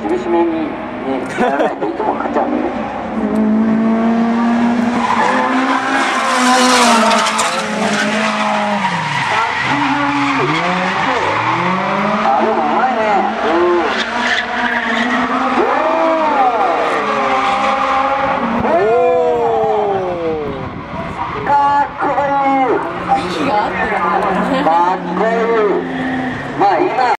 厳しめに、やらないといつも買っちゃうんでね。